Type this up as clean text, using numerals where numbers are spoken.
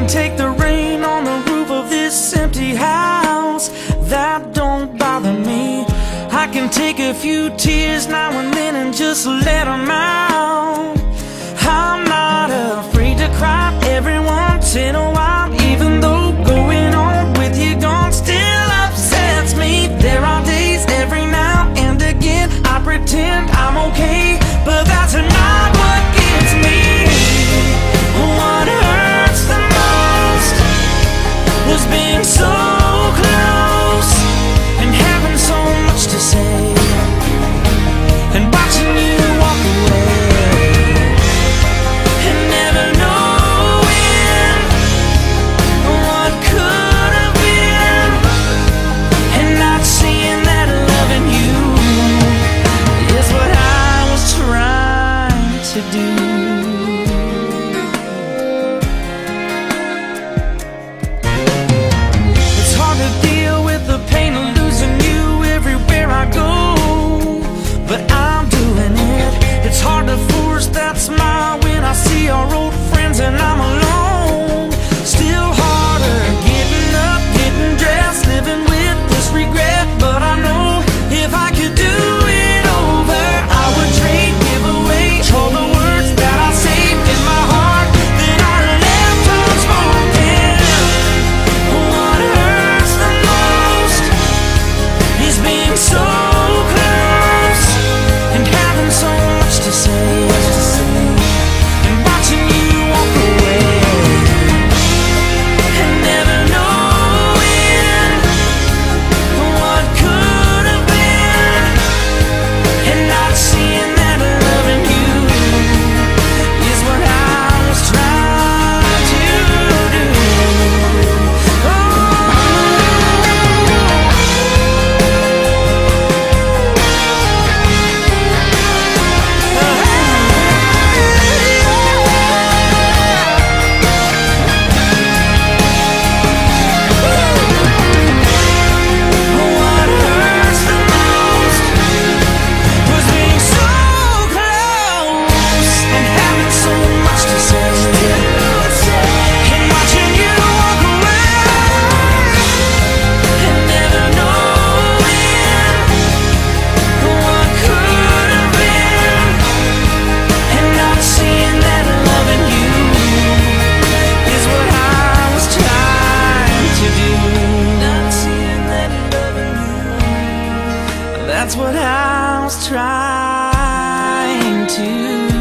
can take the rain on the roof of this empty house. That don't bother me. I can take a few tears now and then and just let them out. I'm not afraid to cry every once in a while, even though going on with you gone still upsets me. There are days every now and again I pretend I'm okay, but that's not what gets me. What hurts the most was being so close and having so much to say, and watching you walk away and never knowing what could have been, and not seeing that loving you is what I was trying to do. It's hard to deal with the pain of losing you everywhere I go, but I'm doing it. It's hard to force that smile when I see our old friends and I'm alone. Still harder getting up, getting dressed, living with this regret. But I know if I could do it over, I would trade, give away all the words that I saved in my heart that I left unspoken. What hurts the most is being so close and having so much to say, and watching you walk away and never knowing what could have been, and not seeing that loving you is what I was trying to do. What hurts the most was being so close and having so much to say, and watching you walk away and never knowing what could have been, and not seeing that loving you is what I was trying to do. Not seeing that loving you, that's what I was trying to do.